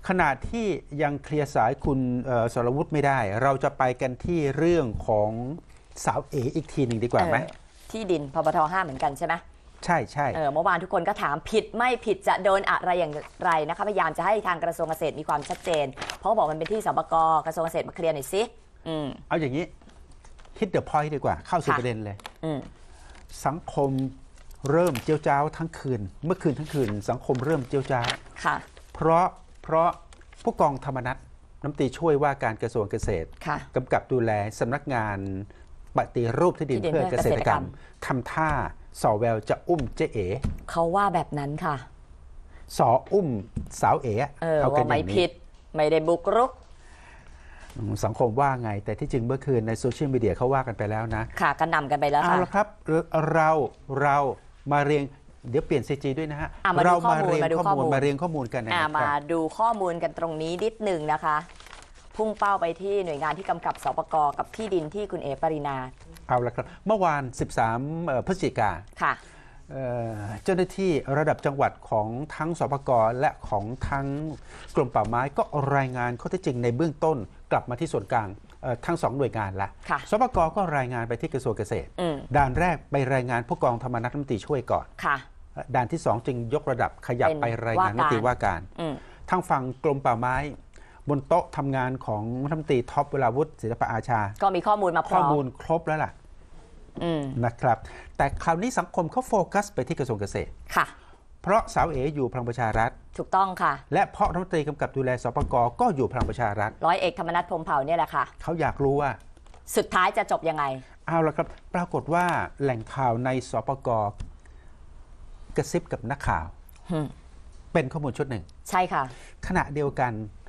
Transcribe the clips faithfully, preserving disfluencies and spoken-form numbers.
ขณะที่ยังเคลียร์สายคุณสรวุฒิไม่ได้เราจะไปกันที่เรื่องของสาวเออีกทีหนึ่งดีกว่าไหมที่ดินพบทห้าเหมือนกันใช่ไหมใช่ใช่เเมื่อวานทุกคนก็ถามผิดไม่ผิดจะโดนอะไรอย่างไรนะคะพยายามจะให้ทางกระทรวงเกษตรมีความชัดเจนเพราะบอกมันเป็นที่สปก.กระทรวงเกษตรมาเคลียร์หน่อยสิเอาอย่างนี้ฮิตเดอะพอยต์ดีกว่าเข้าสู่ประเด็นเลยสังคมเริ่มเจียวจ้าวทั้งคืนเมื่อคืนทั้งคืนสังคมเริ่มเจียวจ้าวเพราะเพราะผู้กองธรรมนัสน้ำตีช่วยว่าการกระทรวงเกษตรกำกับดูแลสำนักงานปฏิรูปที่ดินเพื่อเกษตรกรรมทำท่าสอแววจะอุ้มเจ๊เอ๋เขาว่าแบบนั้นค่ะสออุ้มสาวเอ๋เขาว่าไม่ผิดไม่ได้บุกรุกสังคมว่าไงแต่ที่จริงเมื่อคืนในโซเชียลมีเดียเขาว่ากันไปแล้วนะค่ะกันนำกันไปแล้วค่ะเอาละครับเราเรามาเรียงเดี๋ยวเปลี่ยน ซี จี ด้วยนะฮะเรามาเรียงข้อมูลมาเรียงข้อมูลกันนะครับมาดูข้อมูลกันตรงนี้นิดหนึ่งนะคะพุ่งเป้าไปที่หน่วยงานที่กำกับสปก.กับที่ดินที่คุณเอ๋ปรินาเอาละครับเมื่อวานสิบสามพฤศจิกาค่ะเจ้าหน้าที่ระดับจังหวัดของทั้งสปก.และของทั้งกรมป่าไม้ก็รายงานข้อเท็จจริงในเบื้องต้นกลับมาที่ส่วนกลางทั้งสองหน่วยงานละสปก.ก็รายงานไปที่กระทรวงเกษตรด่านแรกไปรายงานผู้กองธรรมนัสรัฐมนตรีช่วยก่อนด่านที่สองจึงยกระดับขยับไปรายงานรัฐมนตรีว่าการทางฝั่งกรมป่าไม้บนโต๊ะทำงานของรัฐมนตรีท็อปวราวุฒิศิลปอาชาก็มีข้อมูลมาพร้อมข้อมูลครบแล้วล่ะนะครับแต่คราวนี้สังคมเขาโฟกัสไปที่กระทรวงเกษตรค่ะเพราะสาวเอ๋อยู่พลังประชารัฐถูกต้องค่ะและเพราะรัฐมนตรีกำกับดูแลสปก.ก็อยู่พลังประชารัฐร้อยเอกธรรมนัสพรหมเผ่าเนี่ยแหละค่ะเขาอยากรู้ว่าสุดท้ายจะจบยังไงเอาละครับปรากฏว่าแหล่งข่าวในสปก.กระซิบกับนักข่าวเป็นข้อมูลชุดหนึ่งใช่ค่ะขณะเดียวกัน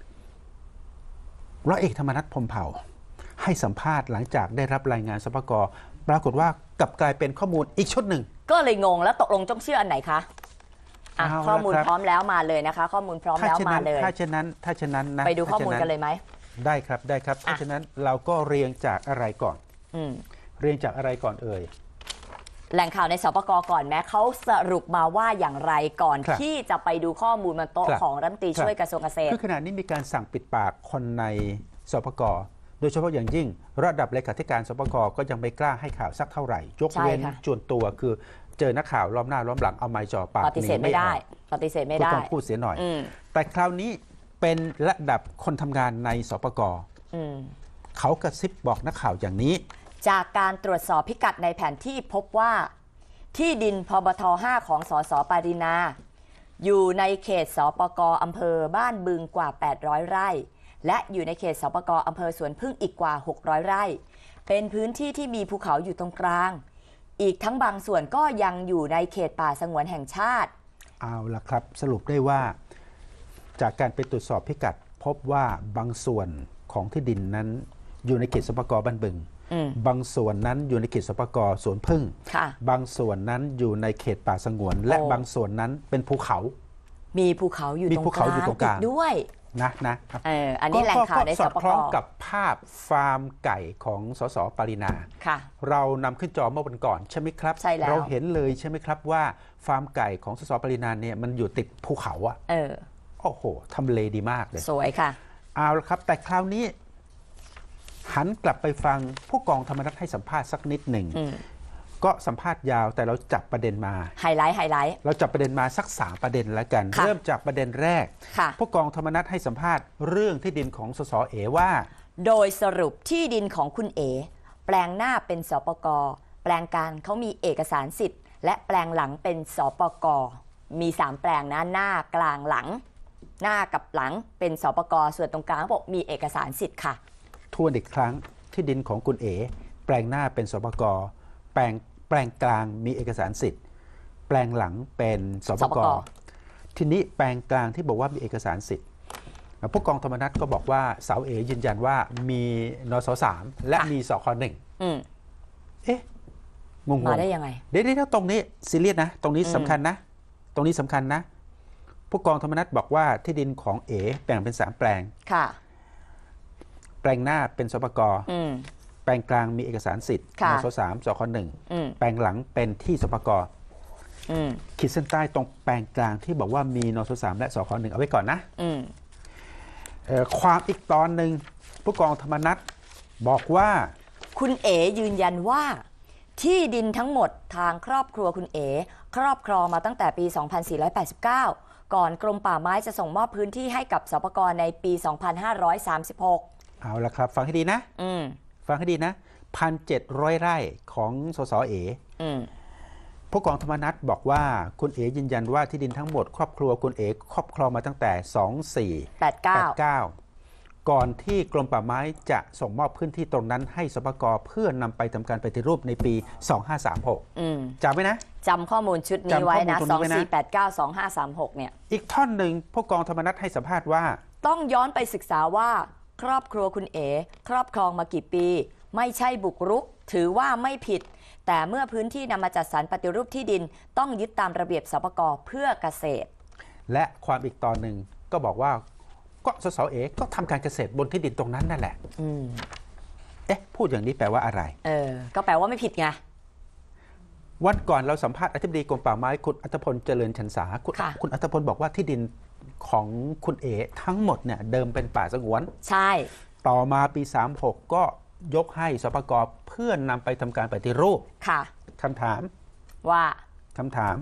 ร้อยเอกธรรมนัสพรหมเผ่าให้สัมภาษณ์หลังจากได้รับรายงานสปก.ปรากฏว่ากลับกลายเป็นข้อมูลอีกชุดหนึ่งก็เลยงงแล้วตกลงต้องเชื่ออันไหนคะข้อมูลพร้อมแล้วมาเลยนะคะข้อมูลพร้อมแล้วมาเลยถ้าเช่นนั้นถ้าเช่นนั้นนะไปดูข้อมูลกันเลยไหมได้ครับได้ครับถ้าเช่นนั้นเราก็เรียงจากอะไรก่อนเรียงจากอะไรก่อนเอ่ยแหล่งข่าวในสปก.ก่อนแม้เขาสรุปมาว่าอย่างไรก่อนที่จะไปดูข้อมูลบนโต๊ะของรัฐมนตรีช่วยกระทรวงเกษตรคือขณะนี้มีการสั่งปิดปากคนในสปก.โดยเฉพาะอย่างยิ่งระดับเลขาธิการสปก.ก็ยังไม่กล้าให้ข่าวสักเท่าไหร่ยกเว้นจวนตัวคือเจอนักข่าวล้อมหน้าล้อมหลังเอาไม้จ่อปากปฏิเสธไม่ได้ปฏิเสธไม่ได้ต้องพูดเสียหน่อยแต่คราวนี้เป็นระดับคนทำงานในสปก.เขากระซิบบอกนักข่าวอย่างนี้จากการตรวจสอบพิกัดในแผนที่พบว่าที่ดินพบทห้าของสสปรินาอยู่ในเขตสปก.อำเภอบ้านบึงกว่าแปดร้อยไร่และอยู่ในเขตสปก.อำเภอสวนพึ่งอีกกว่าหกร้อยไร่เป็นพื้นที่ที่มีภูเขาอยู่ตรงกลางอีกทั้งบางส่วนก็ยังอยู่ในเขตป่าสงวนแห่งชาติเอาล่ะครับสรุปได้ว่าจากการไปตรวจสอบพิกัดพบว่าบางส่วนของที่ดินนั้นอยู่ในเขตสปก.บ้านบึงบางส่วนนั้นอยู่ในเขตสปก.สวนพึ่งบางส่วนนั้นอยู่ในเขตป่าสงวนและบางส่วนนั้นเป็นภูเขามีภูเขาอยู่ตรงกลางด้วยนะนะเอออันนี้แหล่งข่าวในสปก. ก็สอดคล้องกับภาพฟาร์มไก่ของสสปรินาเรานำขึ้นจอเมื่อวันก่อนใช่ไหมครับเราเห็นเลยใช่ไหมครับว่าฟาร์มไก่ของสสปรินาเนี่ยมันอยู่ติดภูเขาอ่ะเออโอ้โหทำเลดีมากเลยสวยค่ะเอาละครับแต่คราวนี้หันกลับไปฟังผู้กองธรรมนัสให้สัมภาษณ์สักนิดหนึ่งก็สัมภาษณ์ยาวแต่เราจับประเด็นมาไฮไลท์ไฮไลท์เราจับประเด็นมาสักสามประเด็นแล้วกันเริ่มจากประเด็นแรกผู้กองธรรมนัสให้สัมภาษณ์เรื่องที่ดินของสสเอว่าโดยสรุปที่ดินของคุณเอแปลงหน้าเป็นสปก.แปลงกลางเขามีเอกสารสิทธิ์และแปลงหลังเป็นสปก.มีสามแปลงนะหน้ากลางหลังหน้ากับหลังเป็นสปก.ส่วนตรงกลางบอกมีเอกสารสิทธิ์ค่ะทวนอีกครั้งที่ดินของคุณเอแปลงหน้าเป็นสปก.แปลงแปลงกลางมีเอกสารสิทธิ์แปลงหลังเป็นสปก.ทีนี้แปลงกลางที่บอกว่ามีเอกสารสิทธิ์ผู้กองธรรมนัสก็บอกว่าสาวเอยืนยันว่ามีนสสามและมีสคหนึ่งเอ๊ะงงๆมาได้ยังไงเดี๋ยวๆตรงนี้ซีเรียสนะตรงนี้สำคัญนะตรงนี้สำคัญนะผู้กองธรรมนัสบอกว่าที่ดินของเอแบ่งเป็นสามแปลงค่ะแปลงหน้าเป็นสปก.แปลงกลางมีเอกสารสิทธิ์นสสามสคหนึ่งแปลงหลังเป็นที่สปก.ขีดเส้นใต้ตรงแปลงกลางที่บอกว่ามีนสสามและสคหนึ่งเอาไว้ก่อนนะความอีกตอนหนึ่งผู้กองธรรมนัสบอกว่าคุณเอ๋ยืนยันว่าที่ดินทั้งหมดทางครอบครัวคุณเอ๋ครอบครองมาตั้งแต่ปี สองพันสี่ร้อยแปดสิบเก้า ก่อนกรมป่าไม้จะส่งมอบพื้นที่ให้กับสปก.ในปี สองพันห้าร้อยสามสิบหกเอาละครับฟังให้ดีนะอืมฟังให้ดีนะ หนึ่งพันเจ็ดร้อย ไร่ของสสเอ๋อืมผู้กองธรรมนัสบอกว่าคุณเอ๋ยืนยันว่าที่ดินทั้งหมดครอบครัวคุณเอ๋ครอบครองมาตั้งแต่ สองพันสี่ร้อยแปดสิบเก้า ก่อนที่กรมป่าไม้จะส่งมอบพื้นที่ตรงนั้นให้สปก.เพื่อนำไปทำการปฏิรูปในปี สองพันห้าร้อยสามสิบหก จำไว้นะจำข้อมูลชุดนี้ไว้นะ สองพันสี่ร้อยแปดสิบเก้า สองพันห้าร้อยสามสิบหก เนี่ยอีกท่อนหนึ่งผู้กองธรรมนัสให้สัมภาษณ์ว่าต้องย้อนไปศึกษาว่าครอบครัวคุณเอ๋ครอบครองมากี่ปีไม่ใช่บุกรุกถือว่าไม่ผิดแต่เมื่อพื้นที่นำมาจัดสรรปฏิรูปที่ดินต้องยึดตามระเบียบสปก.เพื่อเกษตรและความอีกตอนหนึ่งก็บอกว่าก็สสเอ๋ก็ทำการเกษตรบนที่ดินตรงนั้นนั่นแหละอืมเอ๊ะพูดอย่างนี้แปลว่าอะไรเออก็แปลว่าไม่ผิดไงวันก่อนเราสัมภาษณ์อธิบดีกรมป่าไม้คุณอัธพลเจริญชันษาคุณคุณอัธพลบอกว่าที่ดินของคุณเอ๋ทั้งหมดเนี่ยเดิมเป็นป่าสงวนใช่ต่อมาปีสามสิบหกก็ยกให้สปก.เพื่อนำไปทำการปฏิรูปค่ะคำถามว่าคำถาม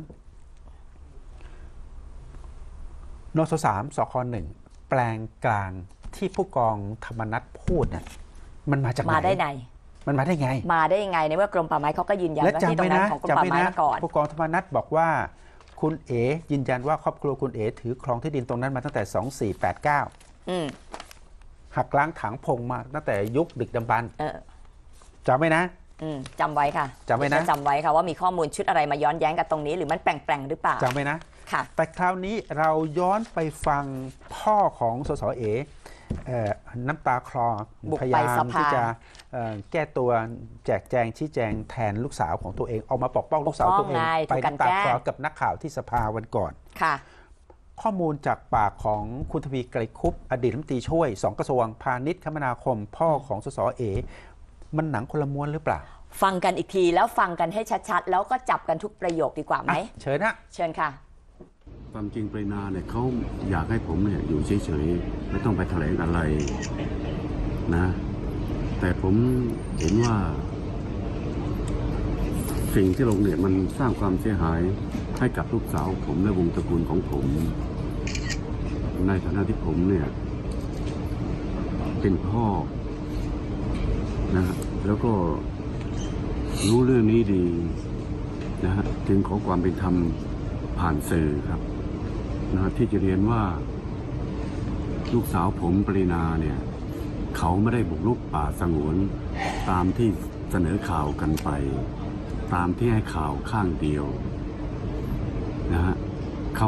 นสสามสคหนึ่งแปลงกลางที่ผู้กองธรรมนัสพูดเนี่ยมันมาจากไหนมาได้ไงมันมาได้ไงมาได้ยังไงในเมื่อกรมป่าไม้เขาก็ยืนยันว่าที่ตรงนั้นของกรมป่าไม้มาก่อนผู้กองธรรมนัสบอกว่าคุณเอ๋ยืนยันว่าครอบครัวคุณเอ๋ถือครองที่ดินตรงนั้นมาตั้งแต่สองพันสี่ร้อยแปดสิบเก้าอืมหักล้างถังพงมาตั้งแต่ยุคดึกดำบรรพ์จำไว้นะจำไว้ค่ะจำไว้นะจำไว้ค่ะว่ามีข้อมูลชุดอะไรมาย้อนแย้งกับตรงนี้หรือมันแปลงๆหรือเปล่าจำไว้นะค่ะแต่คราวนี้เราย้อนไปฟังพ่อของสสเอ๋น้ำตาคลอพยายามที่จะแก้ตัวแจกแจงชี้แจงแทนลูกสาวของตัวเองออกมาปกป้องลูกสาวตัวเองไปน้ำตาคลอกับนักข่าวที่สภาวันก่อนค่ะข้อมูลจากปากของคุณทวีไกรคุปอดีตรัฐมนตรีช่วยสองกระทรวงพาณิชย์คมนาคมพ่อของสสเอ๋มันหนังคนละม้วนหรือเปล่าฟังกันอีกทีแล้วฟังกันให้ชัดๆแล้วก็จับกันทุกประโยคดีกว่าไหมเชิญนะเชิญค่ะความจริงปรินาเนี่ยเขาอยากให้ผมเนี่ยอยู่เฉยๆไม่ต้องไปแถลงอะไรนะแต่ผมเห็นว่าสิ่งที่ลงเนี่ยมันสร้างความเสียหายให้กับลูกสาวผมและวงตระกูลของผมในฐานะที่ผมเนี่ยเป็นพ่อนะแล้วก็รู้เรื่องนี้ดีนะฮะจึงขอความเป็นธรรมผ่านสื่อครับนะที่จะเรียนว่าลูกสาวผมปรินาเนี่ยเขาไม่ได้บุกรุกป่าสงวนตามที่เสนอข่าวกันไปตามที่ให้ข่าวข้างเดียวนะฮะเขา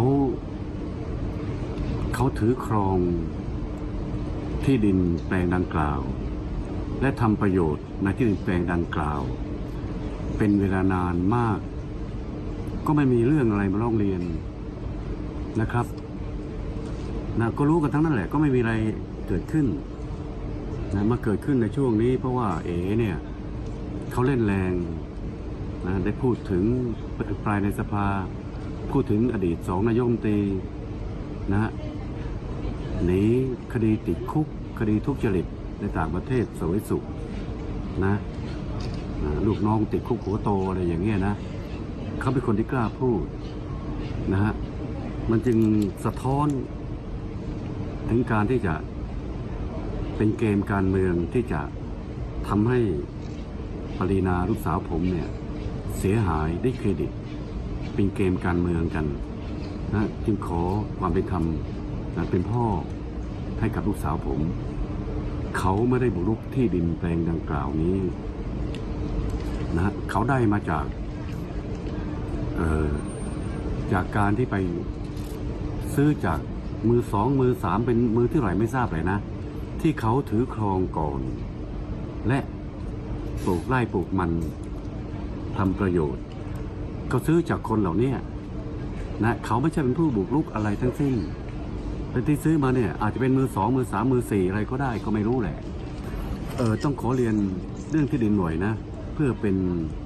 เขาถือครองที่ดินแปลงดังกล่าวและทำประโยชน์ในที่ดินแปลงดังกล่าวเป็นเวลานานมากก็ไม่มีเรื่องอะไรมาร้องเรียนนะครับนะก็รู้กันทั้งนั้นแหละก็ไม่มีอะไรเกิดขึ้นนะมาเกิดขึ้นในช่วงนี้เพราะว่าเอ๋เนี่ยเขาเล่นแรงนะได้พูดถึงปลายในสภาพูดถึงอดีตสองนายกรัฐมนตรีนะฮะหนีคดีติดคุกคดีทุจริตในต่างประเทศสวยสุขนะลูกน้องติดคุกหัวโตอะไรอย่างเงี้ยนะเขาเป็นคนที่กล้าพูดนะฮะมันจึงสะท้อนถึงการที่จะเป็นเกมการเมืองที่จะทำให้ปรินาลูกสาวผมเนี่ยเสียหายได้เครดิตเป็นเกมการเมืองกันนะจึงขอความเป็นธรรมนะเป็นพ่อให้กับลูกสาวผมเขาไม่ได้บุกรุกที่ดินแปลงดังกล่าวนี้นะเขาได้มาจากเอ่อจากการที่ไปซื้อจากมือสองมือสามเป็นมือที่ไหนไม่ทราบเลยนะที่เขาถือครองก่อนและปลูกไร่ปลูกมันทำประโยชน์เขาซื้อจากคนเหล่านี้นะเขาไม่ใช่เป็นผู้บุกรุกอะไรทั้งสิ้นแต่ที่ซื้อมาเนี่ยอาจจะเป็นมือสองมือสามมือสี่อะไรก็ได้ก็ไม่รู้แหละเออต้องขอเรียนเรื่องที่ดินหน่วยนะเพื่อเป็น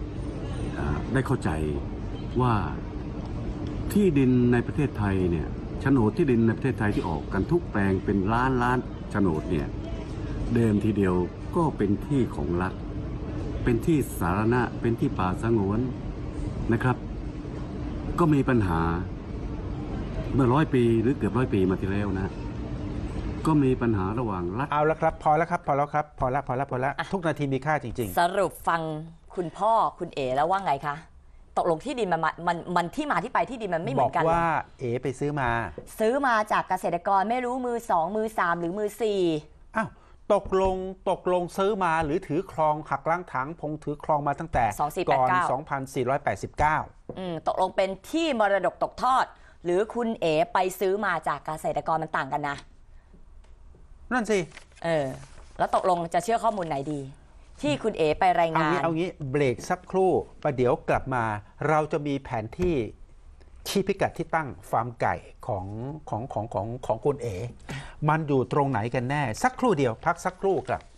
ได้เข้าใจว่าที่ดินในประเทศไทยเนี่ยโฉนดที่ดินในประเทศไทยที่ออกกันทุกแปลงเป็นล้านล้านโฉนดเนี่ยเดิมทีเดียวก็เป็นที่ของรัฐเป็นที่สาธารณะเป็นที่ป่าสงวนนะครับก็มีปัญหาเมื่อร้อยปีหรือเกือบร้อยปีมาที่แล้วนะก็มีปัญหาระหว่างรัฐเอาละครับพอแล้วครับพอแล้วครับพอแล้วพอแล้วพอแล้วทุกนาทีมีค่าจริงๆสรุปฟังคุณพ่อคุณเอ๋แล้วว่าไงคะตกลงที่ดินมันมันมันที่มาที่ไปที่ดินมันไม่เหมือนกันบอกว่าเอ๋ไปซื้อมาซื้อมาจากเกษตรกรไม่รู้มือสองมือสามหรือมือสี่อ้าวตกลงตกลงซื้อมาหรือถือครองหักล้างถังพงถือครองมาตั้งแต่ก่อนสองพันสี่ร้อยแปดสิบเก้าอืมตกลงเป็นที่มรดกตกทอดหรือคุณเอ๋ไปซื้อมาจากเกษตรกรมันต่างกันนะนั่นสิเออแล้วตกลงจะเชื่อข้อมูลไหนดีที่คุณเอ๋ไปรายงานเอางี้เอางี้เบรกสักครู่ประเดี๋ยวกลับมาเราจะมีแผนที่ชี้พิกัดที่ตั้งฟาร์มไก่ของของของของของคุณเอ๋มันอยู่ตรงไหนกันแน่สักครู่เดียวพักสักครู่ครับ